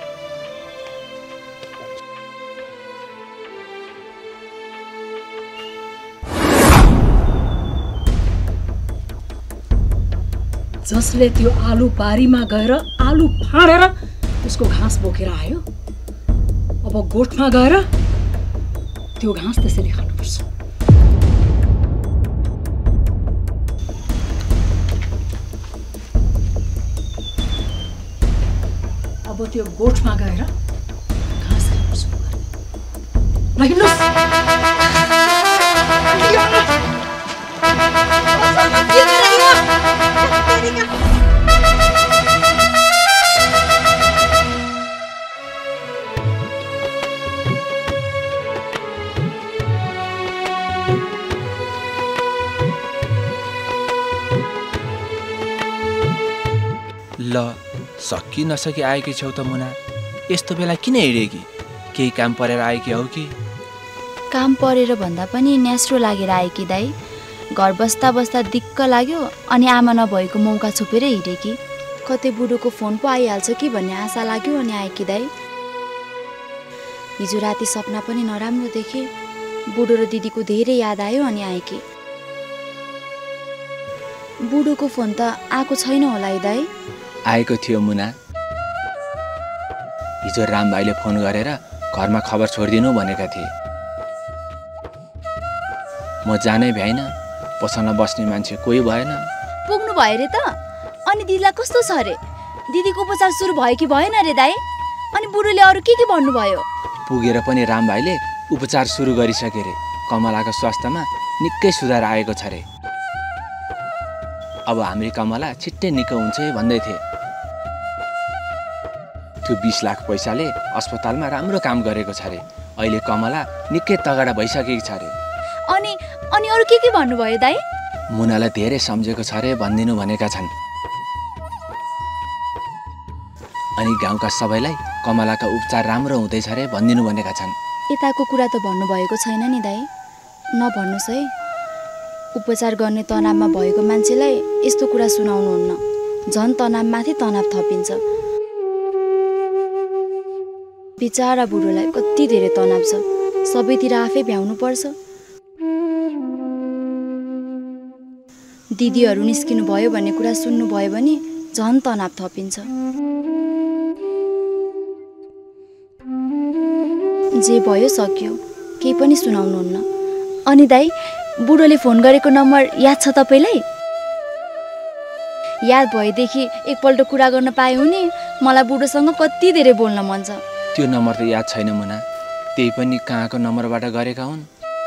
जसले त्यो आलु बारीमा गएर आलु फाँडेर त्यसको घाँस बोकेर आयो, अब गोठमा गएर त्यो घाँस त्यसरी खानुपर्छ। अब त्यो गोठमा गएर घाँस खानु सुरु गर्ने। ल हिँड्नुहोस्। ल, सकि नसकी आएकी छौ त मुना। यस्तो बेला किन हिँडेकी? केही काम परेर आएकी हौ कि? काम परेर भन्दा पनि न्यास्रो लागेर आएकी दाइ। घर बस्दा बस्दा दिक्क लाग्यो, अनि आमा नभएको मौका छोपेर हिँडेकी। कतै बुढोको फोन पो आइहाल्छ कि भन्ने आशा लाग्यो, अनि आएकी दाइ। हिजो राति सपना पनि नराम्रो देखेँ। बुढो र दिदीको धेरै याद आयो, अनि आएकी। बुढोको फोन त आएको छैन होला है दाइ? आएको थियो मुना। हिजो राम भाइले फोन गरेर घरमा खबर छोडिदिनु भनेका थिए। म जानै भ्याइन, पसलमा बस्ने मान्छे कोही भएन। पुग्नु भयो रे त? अनि दिदीलाई कस्तो छ रे? दिदीको उपचार सुरु भयो कि भएन रे दाइ? अनि बुढोले अरू के भन्नुभयो? पुगेर पनि राम भाइले उपचार सुरु गरिसके रे। कमलाको स्वास्थ्यमा निकै सुधार आएको छ रे। अब हाम्रो कमला छिट्टै निको हुन्छ भन्दै थिए। त्यो 20 लाख पैसाले अस्पतालमा राम्रो काम गरेको छ रे। अहिले कमला निकै तगडा भइसकेको छ रे। अनि अरू के भन्नुभयो दाइ? मुनालाई धेरै सम्झेको छ रे भनिदिनु भनेका छन्। अनि गाउँका सबैलाई कमलाका उपचार राम्रो हुँदैछ रे भनिदिनु भनेका छन्। यताको कुरा त भन्नुभएको छैन नि दाइ? नभन्नुहोस् है। उपचार गर्ने तनावमा भएको मान्छेलाई यस्तो कुरा सुनाउनुहुन्न। झन् तनावमाथि तनाव थपिन्छ। बिचारा बुढोलाई कति धेरै तनाव छ। सबैतिर आफै भ्याउनु पर्छ। दिदीहरू निस्किनु भयो भन्ने कुरा सुन्नुभयो भने झन् तनाव थपिन्छ। जे भयो सक्यो, केही पनि सुनाउनुहुन्न। अनि दाइ, बुढोले फोन गरेको नम्बर याद छ तपाईँलाई? याद भएदेखि एकपल्ट कुरा गर्न पाए हुने। मलाई बुढोसँग कति धेरै बोल्न मन छ। त्यो नम्बर त याद छैन मुना, त्यही पनि कहाँको नम्बरबाट गरेका हुन्।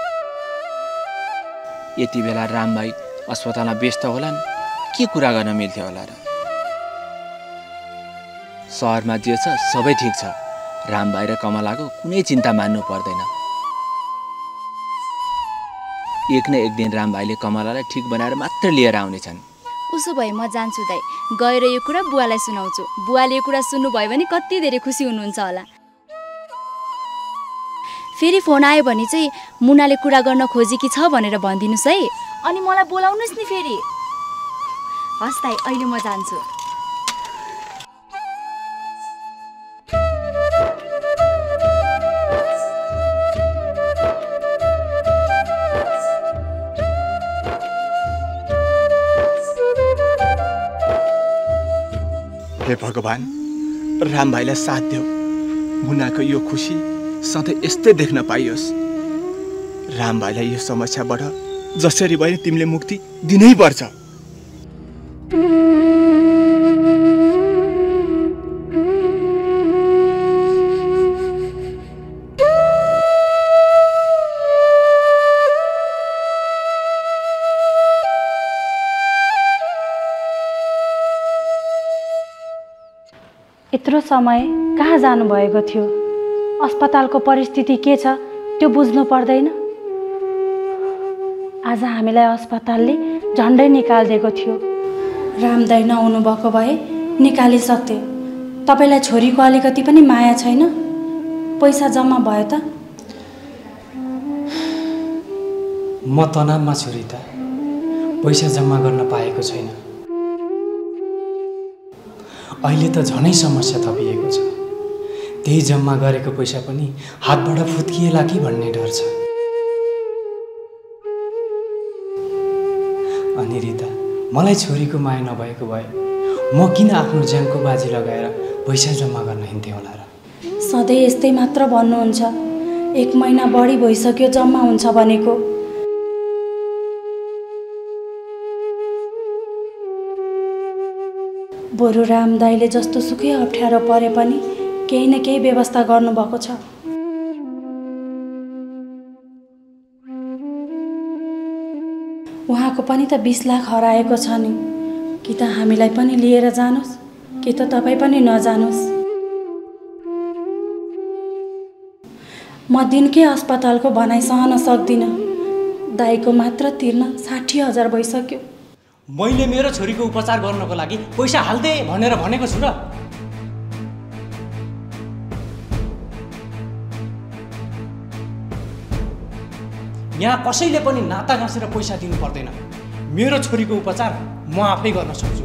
यति बेला राम भाइ अस्पतालमा व्यस्त होलान्, के कुरा गर्न मिल्थ्यो होला र। सहरमा जे छ सबै ठिक छ, राम भाइ र कमलाको कुनै चिन्ता मान्नु पर्दैन। एक न एक दिन राम भाइले कमलालाई ठिक बनाएर मात्र लिएर आउनेछन्। उसो भए म जान्छु दाइ, गएर यो कुरा बुवालाई सुनाउँछु। बुवाले यो कुरा सुन्नुभयो भने कति धेरै खुसी हुनुहुन्छ होला। फेरि फोन आयो भने चाहिँ मुनाले कुरा गर्न खोजेकी छ भनेर भनिदिनुहोस् है, अनि मलाई बोलाउनुहोस् नि फेरि। हस् दाइ, अहिले म जान्छु। हे भगवान, राम भाइलाई साथ देऊ। मुनाको यो खुसी सधैँ यस्तै देख्न पाइयोस्। राम भाइलाई यो समस्याबाट जसरी भए तिमीले मुक्ति दिनै पर्छ। यत्रो समय कहाँ जानुभएको थियो? अस्पतालको परिस्थिति के छ त्यो बुझ्नु पर्दैन? आज हामीलाई अस्पतालले झन्डै निकालिदिएको थियो। राम दाइ नआउनुभएको भए निकालिसक्थे। तपाईँलाई छोरीको अलिकति पनि माया छैन? पैसा जम्मा भयो त? म तनावमा छु रिता, पैसा जम्मा गर्न पाएको छैन। अहिले त झनै समस्या थपिएको छ। त्यही जम्मा गरेको पैसा पनि हातबाट फुत्किएला कि भन्ने डर छ। अनि रिता, मलाई छोरीको माया नभएको भए म किन आफ्नो ज्यानको बाजी लगाएर पैसा जम्मा गर्न हिँड्थेँ होला र? सधैँ यस्तै मात्र भन्नुहुन्छ। 1 महिना बढी भइसक्यो जम्मा हुन्छ भनेको। बरु राम दाइले जस्तो सुकै अप्ठ्यारो परे पनि केही न केही व्यवस्था गर्नुभएको छ। उहाँको पनि त 20 लाख हराएको छ नि। कि त हामीलाई पनि लिएर जानुहोस्, कि त तपाईँ पनि नजानुहोस्। म दिनकै अस्पतालको भनाइ सहन सक्दिनँ। दाइको मात्र तिर्न 60,000 भइसक्यो। मैले मेरो छोरीको उपचार गर्नको लागि पैसा हाल्दे भनेर भनेको छु र? यहाँ कसैले पनि नाता घाँसेर पैसा दिनु पर्दैन। मेरो छोरीको उपचार म आफै गर्न सक्छु।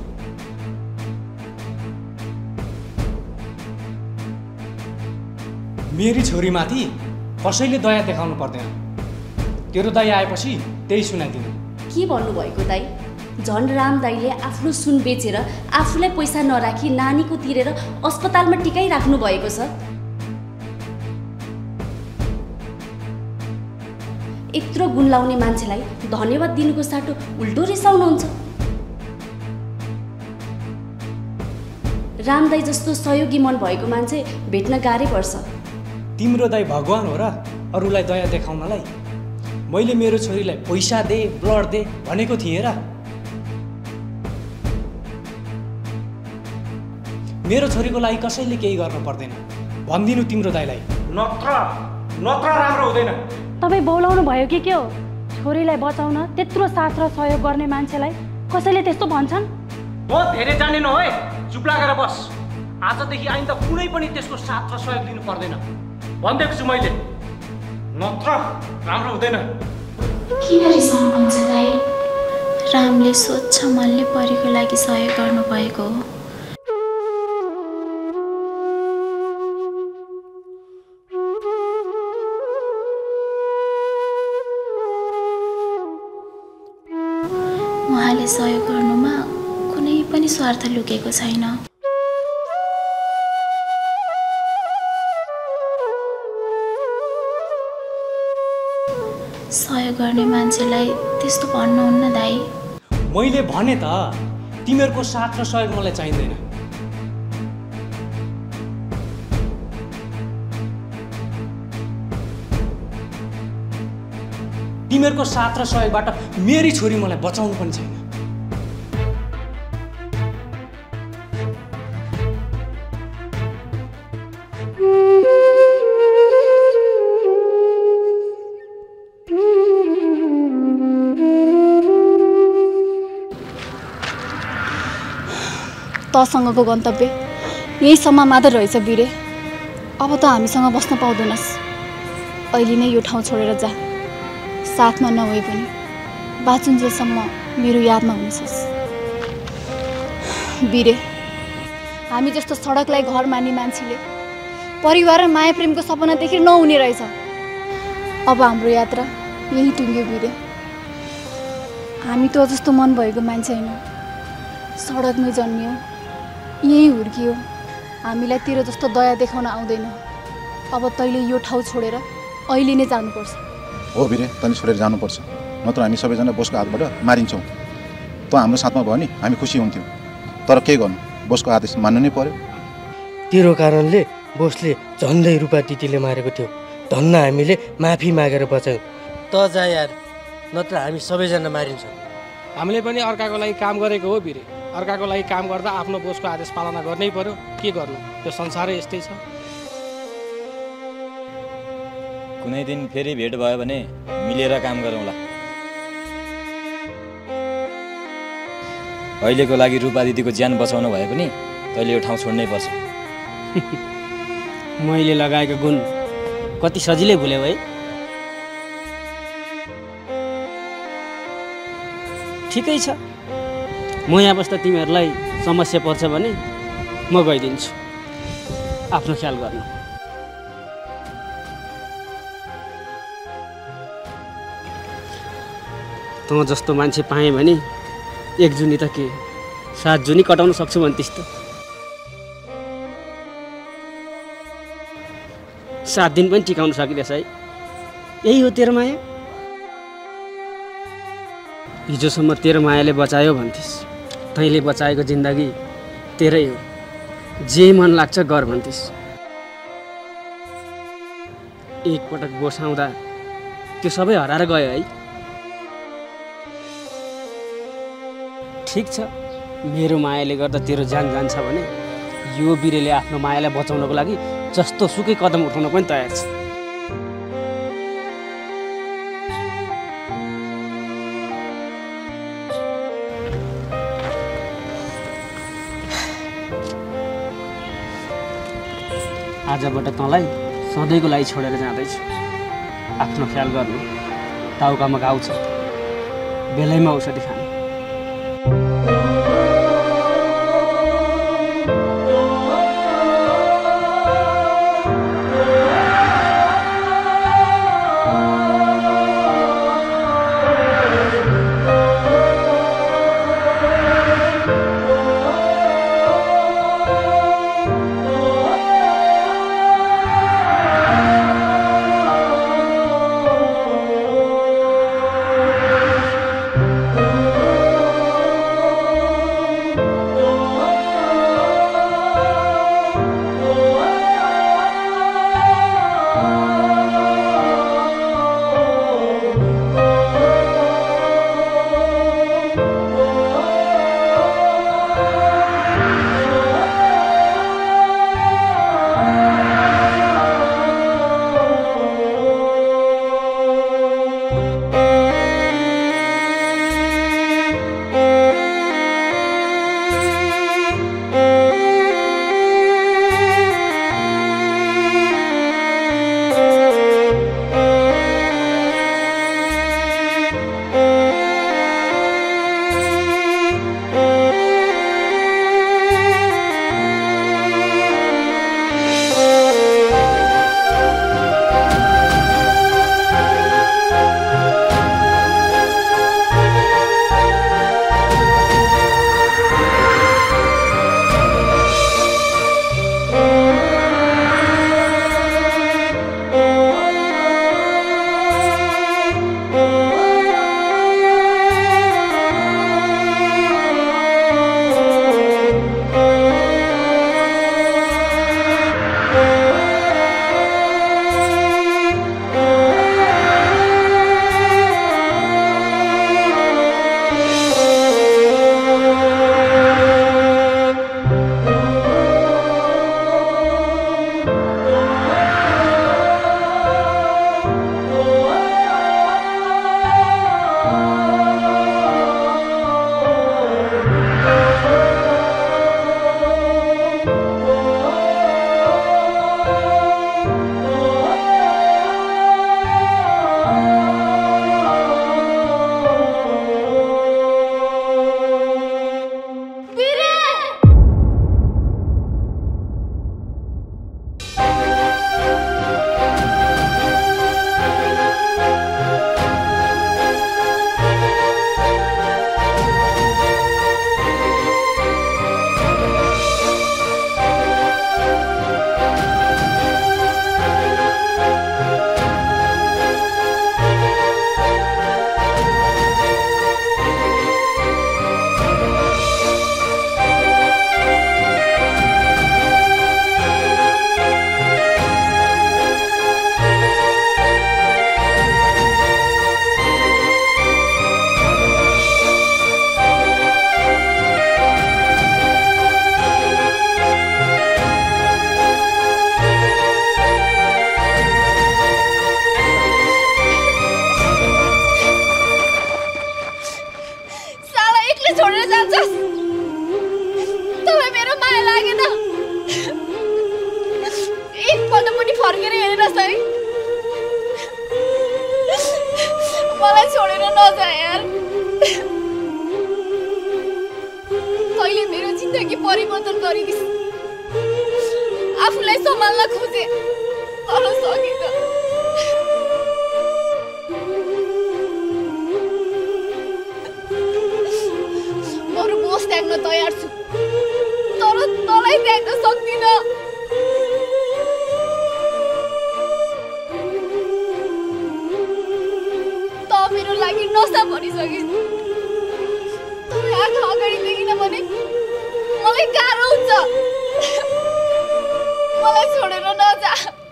मेरी छोरीमाथि कसैले दया देखाउनु पर्दैन। तेरो दाइ आएपछि त्यही सुनाइदिनु। के भन्नुभएको दाइ? झन् राम दाइले आफ्नो सुन बेचेर आफूलाई पैसा नराखी नानीको तिरेर अस्पतालमा टिकाइराख्नु भएको छ। यत्रो गुण लाउने मान्छेलाई धन्यवाद दिनुको साटो उल्टो रिसाउनुहुन्छ। राम दाइ जस्तो सहयोगी मन भएको मान्छे भेट्न गाह्रै पर्छ। तिम्रो दाइ भगवान हो र अरूलाई दया देखाउनलाई? मैले मेरो छोरीलाई पैसा दे, ब्लड दे भनेको थिएँ र? मेरो छोरीको लागि कसैले केही गर्न पर्दैन भनिदिनु तिम्रो दाइलाई। नत्र राम्रो हुँदैन। तपाईँ बोलाउनु भयो कि के हो? छोरीलाई बचाउन त्यत्रो साथ र सहयोग गर्ने मान्छेलाई कसैले त्यस्तो भन्छन्? म धेरै जानेन है, चुप लागेर बस। आजदेखि आइन्दा कुनै पनि त्यसको साथ र सहयोग दिनु पर्दैन भनिदिएको छु मैले। नत्र राम्रो हुँदैन। किन रिसाउनुहुन्छ दाइ? रामले स्वच्छ मनले परीको लागि सहयोग गर्नुभएको हो। उहाँले सहयोग गर्नुमा कुनै पनि स्वार्थ लुकेको छैन। सहयोग गर्ने मान्छेलाई त्यस्तो भन्नुहुन्न दाइ। मैले भने त तिमीहरूको साथ र सहयोग मलाई चाहिँदैन। तिमीहरूको साथ र सहयोगबाट मेरी छोरी मलाई बचाउनु पनि छैन। तसँगको गन्तव्य यहीसम्म मात्र रहेछ बिरे। अब त हामीसँग बस्न पाउँदैनस्। अहिले नै यो ठाउँ छोडेर जा। साथमा नभए पनि बाँचुन्जेलसम्म मेरो यादमा हुनेछस्। बिरे, हामी जस्तो सडकलाई घर मान्ने मान्छेले परिवार र माया प्रेमको सपना देखेर नहुने रहेछ। अब हाम्रो यात्रा यही टुङ्ग्यो बिरे। हामी त जस्तो मन भएको मान्छे होइन। सडकमै जन्मियो, यही हुर्कियो। हामीलाई तेरो जस्तो दया देखाउन आउँदैन। अब तैँले यो ठाउँ छोडेर अहिले नै जानुपर्छ। हो बिरे, तैँले छोडेर जानुपर्छ, नत्र हामी सबैजना बोसको हातबाट मारिन्छौँ। त हाम्रो साथमा भयो नि हामी खुसी हुन्थ्यौँ। तर के गर्नु, बोसको आदेश मान्नु नै पर्यो। तेरो कारणले बोसले झन्डै रुपा दिदीले मारेको थियो। धन्न हामीले माफी मागेर बचायौँ। त जा यार, नत्र हामी सबैजना मारिन्छौँ। हामीले पनि अर्काको लागि काम गरेको हो बिरे। अर्काको लागि काम गर्दा आफ्नो बोसको आदेश पालना गर्नै पर्यो। के गर्नु, यो संसारै यस्तै छ। कुनै दिन फेरि भेट भयो भने मिलेर काम गरौँला। अहिलेको लागि रूपा दिदीको ज्यान बचाउनु भए पनि तैँले यो ठाउँ छोड्नै पर्छ। मैले लगाएको गुण कति सजिलै भुल्यौ है। ठिकै छ, म यहाँ बस्दा तिमीहरूलाई समस्या पर्छ भने म गइदिन्छु। आफ्नो ख्याल गर्नु। त जस्तो मान्छे पाएँ भने 1 जुनी त के 7 जुनी कटाउन सक्छु भन्थिस् त। 7 दिन पनि टिकाउन सकिरहेछ है। यही हो तेरो माया। हिजोसम्म तेरो मायाले बचायो भन्थिस्। तैँले बचाएको जिन्दगी तेरै हो। जे मन लाग्छ गर भन्थिस्। एकपटक बोसाउँदा त्यो सबै हराएर गयो है। ठिक छ, मेरो मायाले गर्दा तेरो जान जान्छ भने यो बिरेले आफ्नो मायालाई बचाउनको लागि जस्तो सुकै कदम उठाउन पनि तयार छ। आजबाट तँलाई सधैँको लागि छोडेर जाँदैछु। आफ्नो ख्याल गर्नु। टाउकामा घाउ छ, बेलैमा औषधि खानु। फर्केर हेर्नुहोस् है मलाई छोडेर नजा यार तैँले मेरो जिन्दगी परिवर्तन गरिदिस् आफूलाई सम्हाल्न खोजे तर सकिन बरु बोस त्याग्न तयार छु तर तँलाई त्याग्न सक्दिन त मेरो लागि नसा भनिसकिस् तँ आँखा अगाडि देखिन भने मलाई गाह्रो हुन्छ मलाई छोडेर नजा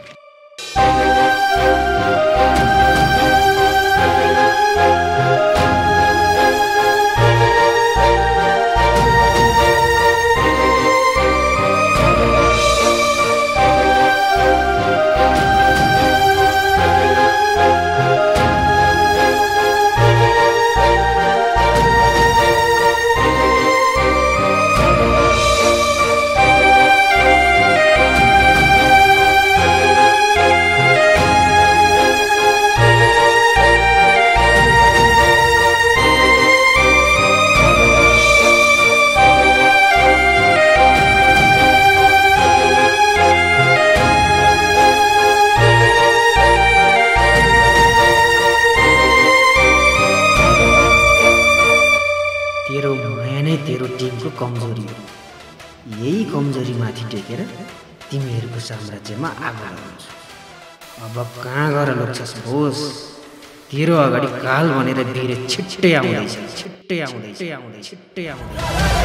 कमजोरी हो यही कमजोरी माथि टेकेर तिमीहरूको साम्राज्यमा आगो लगाउँछु अब कहाँ गएर लुक्छस् बोस तेरो अगाडि काल भनेर भिरे छिट्टै आउँदैछ छिट्टै आउँदैछ छिट्टै आउँदैछ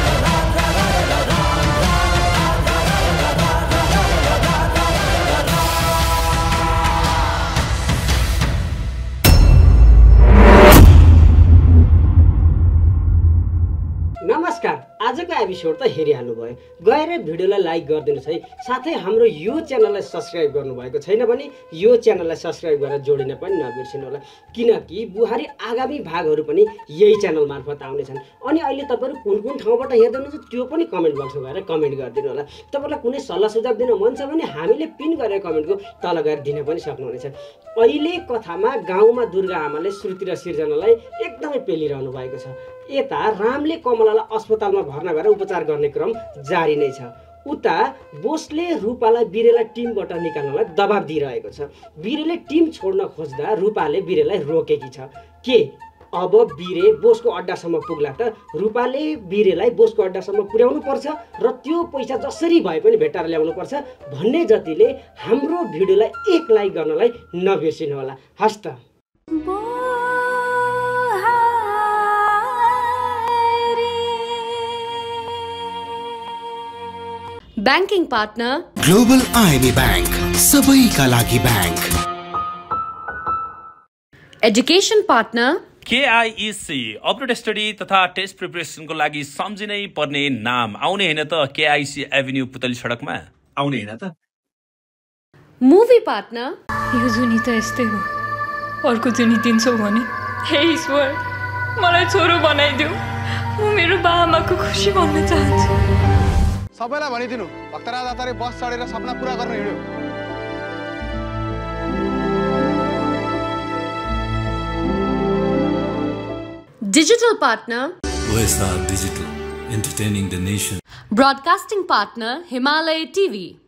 नमस्कार आजको एपिसोड त हेरिहाल्नुभयो गएर भिडियोलाई लाइक गरिदिनुहोस् है साथै हाम्रो यो च्यानललाई सब्स्क्राइब गर्नुभएको छैन भने यो च्यानललाई सब्स्क्राइब गरेर जोडिन पनि नबिर्सिनु होला किनकि बुहारी आगामी भागहरू पनि यही च्यानल मार्फत आउनेछन् अनि अहिले तपाईहरु कुन कुन ठाउँबाट हेर्दै हुनुहुन्छ त्यो पनि कमेन्ट बक्समा गएर कमेन्ट गरिदिनु होला तपाईलाई कुनै सल्लाह सुझाव दिन मन छ भने हामीले पिन गरेर कमेन्टको तल गएर दिन पनि सक्नुहुनेछ अहिले कथामा गाउँमा दुर्गा आमाले श्रुति र सिर्जनालाई एकदमै पेलिरहनु भएको छ यता रामले कमलालाई अस्पतालमा भर्ना गरेर उपचार गर्ने क्रम जारी नै छ उता बोसले रूपालाई बिरेलाई टिमबाट निकाल्नलाई दबाब दिइरहेको छ बिरेले टिम छोड्न खोज्दा रूपाले बिरेलाई रोकेकी छ के अब बिरे बोसको अड्डासम्म पुग्ला त रूपाले बिरेलाई बोसको अड्डासम्म पुर्याउनु पर्छ र त्यो पैसा जसरी भए पनि भेटाएर ल्याउनु पर्छ भन्ने जतिले हाम्रो भिडियोलाई 1 लाइक गर्नलाई नबिर्सिनु होला हस्त Banking partner Global IME Bank सबैका लागि bank Education partner KIEC upload study तथा टेस्ट प्रिपरेसनको लागि सम्झिनै पर्ने नाम आउने हैन त KIC एभिन्यू पुतली सडकमा आउने हैन त Movie partner यो जुनी त यस्तै हो अर्को जुनी दिन्छौ भने हे ईश्वर मलाई छोरो बनाइदेऊ म मेरो बाआमाको खुसी भन्न चाहन्छु सबैलाई भनिदिनु भक्तराज आचार्य बस चढेर सपना पूरा गर्न हिँड्यो Digital partner OSR Digital, entertaining the nation. Broadcasting partner Himalaya TV.